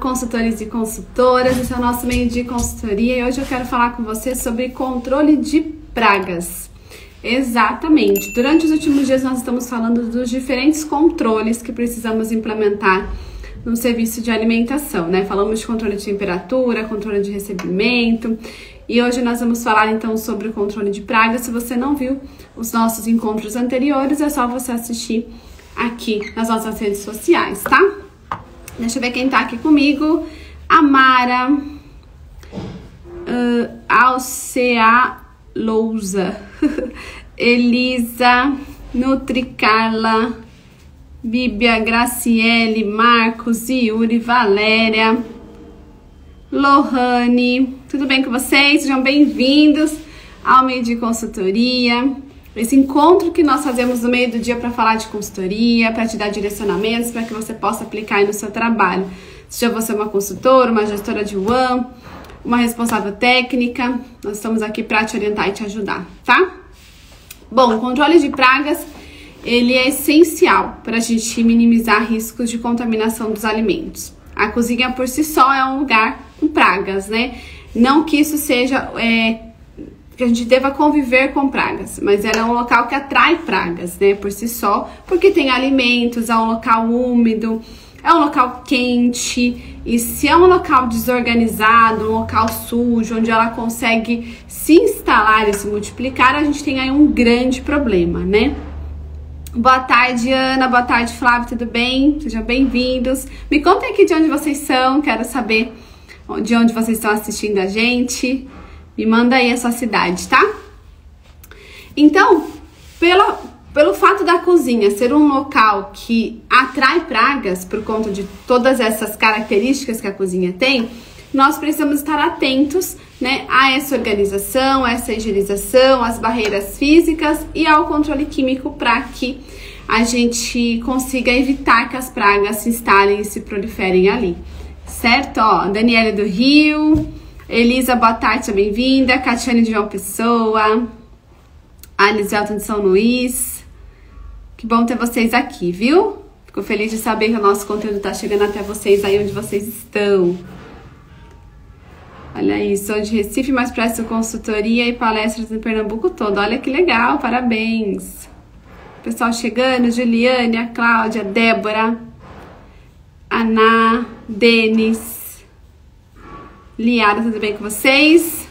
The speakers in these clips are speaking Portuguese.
consultores e consultoras, esse é o nosso meio de consultoria e hoje eu quero falar com você sobre controle de pragas. Exatamente, durante os últimos dias nós estamos falando dos diferentes controles que precisamos implementar no serviço de alimentação, né? Falamos de controle de temperatura, controle de recebimento e hoje nós vamos falar então sobre o controle de pragas. Se você não viu os nossos encontros anteriores, é só você assistir aqui nas nossas redes sociais, tá? Deixa eu ver quem tá aqui comigo. A Mara, Alcea Lousa, Elisa, Nutricarla, Bíblia, Graciele, Marcos, Yuri, Valéria, Lohane, tudo bem com vocês? Sejam bem-vindos ao meio de consultoria. Esse encontro que nós fazemos no meio do dia para falar de consultoria, para te dar direcionamentos, para que você possa aplicar aí no seu trabalho. Seja você uma consultora, uma gestora de WAM, uma responsável técnica, nós estamos aqui para te orientar e te ajudar, tá? Bom, o controle de pragas, ele é essencial para a gente minimizar riscos de contaminação dos alimentos. A cozinha por si só é um lugar com pragas, né? Não que isso seja... que a gente deva conviver com pragas, mas ela é um local que atrai pragas, né, por si só, porque tem alimentos, é um local úmido, é um local quente, e se é um local desorganizado, um local sujo, onde ela consegue se instalar e se multiplicar, a gente tem aí um grande problema, né? Boa tarde, Ana, boa tarde, Flávio, tudo bem? Sejam bem-vindos. Me contem aqui de onde vocês são, quero saber de onde vocês estão assistindo a gente. Me manda aí a sua cidade, tá? Então, pelo fato da cozinha ser um local que atrai pragas por conta de todas essas características que a cozinha tem, nós precisamos estar atentos, né, a essa organização, a essa higienização, às barreiras físicas e ao controle químico para que a gente consiga evitar que as pragas se instalem e se proliferem ali, certo? Ó, Daniela do Rio... Elisa, boa tarde, seja bem-vinda. Catiane de João Pessoa. Alice Elton de São Luís. Que bom ter vocês aqui, viu? Fico feliz de saber que o nosso conteúdo tá chegando até vocês aí onde vocês estão. Olha aí, sou de Recife, mas presto consultoria e palestras em Pernambuco todo. Olha que legal, parabéns. Pessoal chegando, Juliane, a Cláudia, Débora, Ana, Denis. Liara, tudo bem com vocês?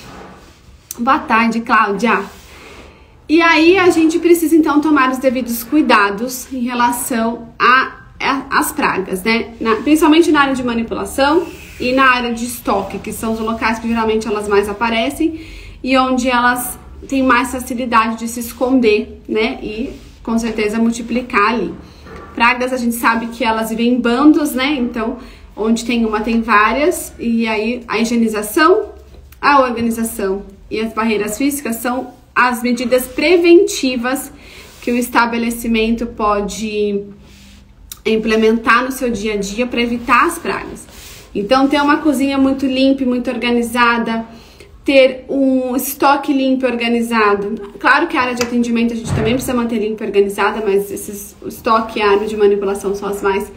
Boa tarde, Cláudia. E aí, a gente precisa, então, tomar os devidos cuidados em relação às pragas, né? Principalmente na área de manipulação e na área de estoque, que são os locais que geralmente elas mais aparecem e onde elas têm mais facilidade de se esconder, né? E, com certeza, multiplicar ali. Pragas, a gente sabe que elas vivem em bandos, né? Então... onde tem uma, tem várias, e aí a higienização, a organização e as barreiras físicas são as medidas preventivas que o estabelecimento pode implementar no seu dia a dia para evitar as pragas. Então, ter uma cozinha muito limpa, muito organizada, ter um estoque limpo e organizado. Claro que a área de atendimento a gente também precisa manter limpa e organizada, mas o estoque e a área de manipulação são as mais...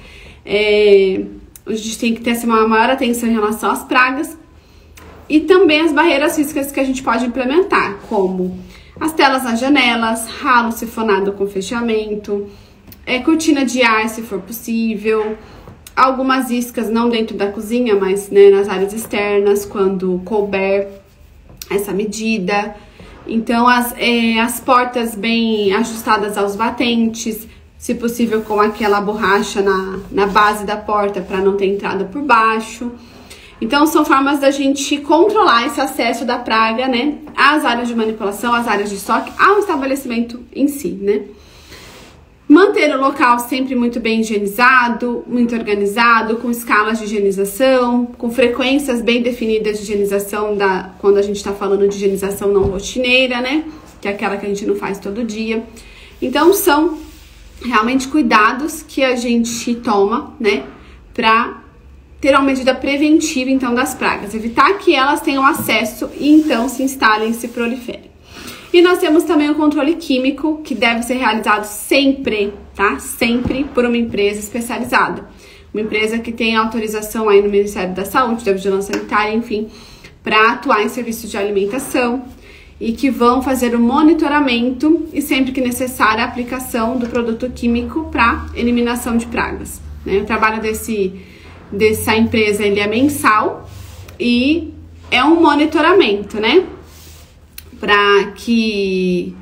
a gente tem que ter assim, uma maior atenção em relação às pragas e também as barreiras físicas que a gente pode implementar, como as telas nas janelas, ralo sifonado com fechamento, cortina de ar se for possível, algumas iscas não dentro da cozinha, mas né, nas áreas externas, quando couber essa medida. Então as portas bem ajustadas aos batentes, se possível com aquela borracha na base da porta para não ter entrada por baixo. Então são formas da gente controlar esse acesso da praga, né, às áreas de manipulação, às áreas de estoque, ao estabelecimento em si, né. Manter o local sempre muito bem higienizado, muito organizado, com escalas de higienização, com frequências bem definidas de higienização quando a gente está falando de higienização não rotineira, né, que é aquela que a gente não faz todo dia. Então são realmente cuidados que a gente toma, né, para ter uma medida preventiva, então, das pragas, evitar que elas tenham acesso e, então, se instalem e se proliferem. E nós temos também o controle químico, que deve ser realizado sempre, tá? Sempre por uma empresa especializada. uma empresa que tem autorização aí no Ministério da Saúde, da Vigilância Sanitária, enfim, para atuar em serviços de alimentação e que vão fazer o monitoramento e, sempre que necessário, a aplicação do produto químico para eliminação de pragas, né? O trabalho dessa empresa, ele é mensal e é um monitoramento, né? Para que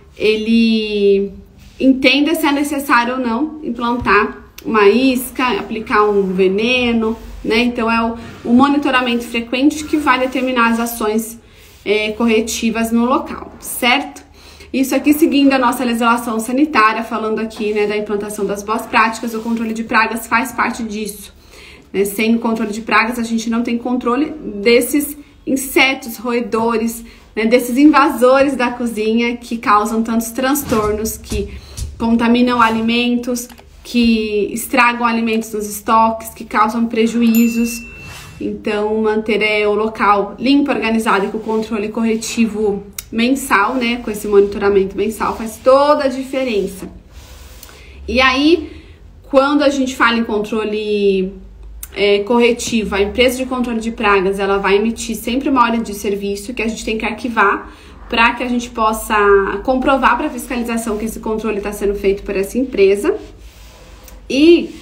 ele entenda se é necessário ou não implantar uma isca, aplicar um veneno, né? Então é o monitoramento frequente que vai determinar as ações corretivas no local, certo? Isso aqui seguindo a nossa legislação sanitária, falando aqui, né, da implantação das boas práticas, o controle de pragas faz parte disso, né? Sem o controle de pragas a gente não tem controle desses insetos, roedores, né, desses invasores da cozinha que causam tantos transtornos, que contaminam alimentos, que estragam alimentos nos estoques, que causam prejuízos. Então, manter o local limpo, organizado e com controle corretivo mensal, né, com esse monitoramento mensal, faz toda a diferença. E aí, quando a gente fala em controle corretivo, a empresa de controle de pragas, ela vai emitir sempre uma ordem de serviço que a gente tem que arquivar para que a gente possa comprovar para a fiscalização que esse controle está sendo feito por essa empresa. E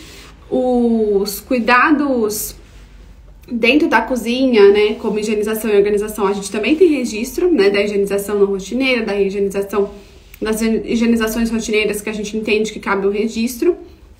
os cuidados dentro da cozinha, né, como higienização e organização, a gente também tem registro, né, da higienização não rotineira, das higienizações rotineiras que a gente entende que cabe o registro.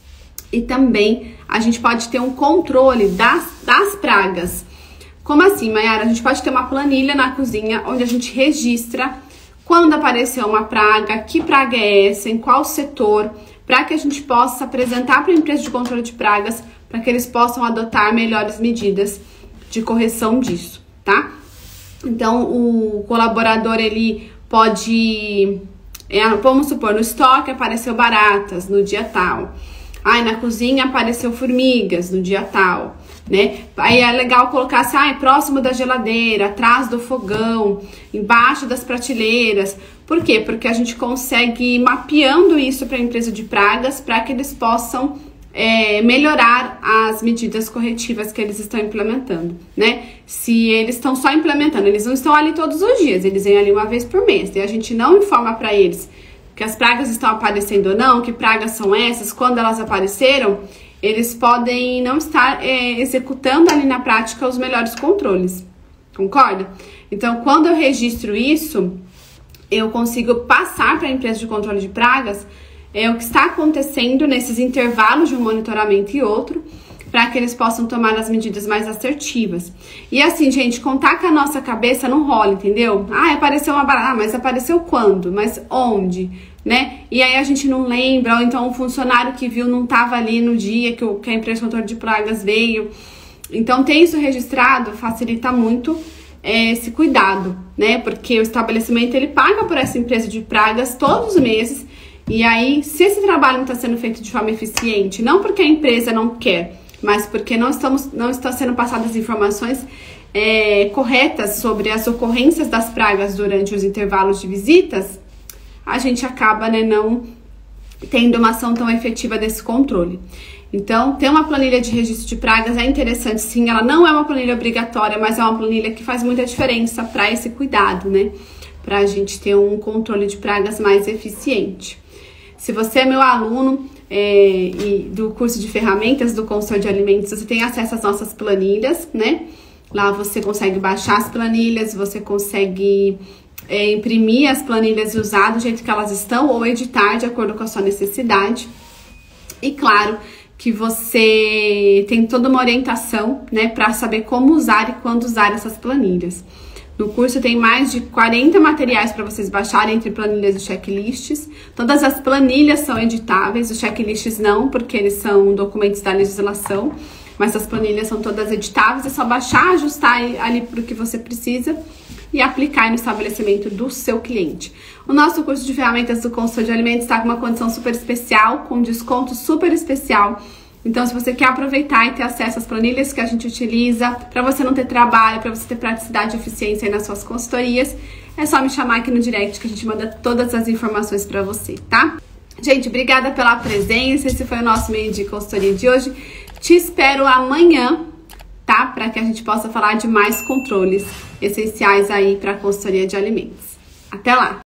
E também a gente pode ter um controle das pragas. Como assim, Mayara? A gente pode ter uma planilha na cozinha onde a gente registra quando apareceu uma praga, que praga é essa, em qual setor, para que a gente possa apresentar para a empresa de controle de pragas, para que eles possam adotar melhores medidas de correção disso, tá? Então, o colaborador, ele pode, vamos supor, no estoque apareceu baratas no dia tal. Na cozinha apareceu formigas no dia tal, né? Aí é legal colocar assim, próximo da geladeira, atrás do fogão, embaixo das prateleiras. Por quê? Porque a gente consegue ir mapeando isso para a empresa de pragas, para que eles possam melhorar as medidas corretivas que eles estão implementando, né? Se eles estão só implementando, eles não estão ali todos os dias, eles vêm ali uma vez por mês, e a gente não informa para eles que as pragas estão aparecendo ou não, que pragas são essas, quando elas apareceram, eles podem não estar executando ali na prática os melhores controles, concorda? Então, quando eu registro isso, eu consigo passar para a empresa de controle de pragas o que está acontecendo nesses intervalos de um monitoramento e outro, para que eles possam tomar as medidas mais assertivas. E assim, gente, contar com a nossa cabeça não rola, entendeu? Apareceu uma barata, mas apareceu quando? Mas onde? Né? E aí a gente não lembra, ou então o funcionário que viu não estava ali no dia que a empresa de controle de pragas veio. Então, ter isso registrado facilita muito esse cuidado, né? Porque o estabelecimento, ele paga por essa empresa de pragas todos os meses. E aí, se esse trabalho não está sendo feito de forma eficiente, não porque a empresa não quer, mas porque não estão sendo passadas informações corretas sobre as ocorrências das pragas durante os intervalos de visitas, a gente acaba, né, não tendo uma ação tão efetiva desse controle. Então, ter uma planilha de registro de pragas é interessante, sim. Ela não é uma planilha obrigatória, mas é uma planilha que faz muita diferença para esse cuidado, né? Para a gente ter um controle de pragas mais eficiente. Se você é meu aluno e do curso de ferramentas do consultor de alimentos, você tem acesso às nossas planilhas, né? Lá você consegue baixar as planilhas, você consegue imprimir as planilhas e usar do jeito que elas estão ou editar de acordo com a sua necessidade. E claro que você tem toda uma orientação, né, para saber como usar e quando usar essas planilhas. No curso tem mais de 40 materiais para vocês baixarem, entre planilhas e checklists. Todas as planilhas são editáveis, os checklists não, porque eles são documentos da legislação, mas as planilhas são todas editáveis, é só baixar, ajustar ali para o que você precisa e aplicar no estabelecimento do seu cliente. O nosso curso de ferramentas do consultor de alimentos está com uma condição super especial, com desconto super especial. Então, se você quer aproveitar e ter acesso às planilhas que a gente utiliza, para você não ter trabalho, para você ter praticidade e eficiência aí nas suas consultorias, é só me chamar aqui no direct que a gente manda todas as informações para você, tá? Gente, obrigada pela presença, esse foi o nosso meio de consultoria de hoje. Te espero amanhã, tá? Para que a gente possa falar de mais controles essenciais aí para a consultoria de alimentos. Até lá!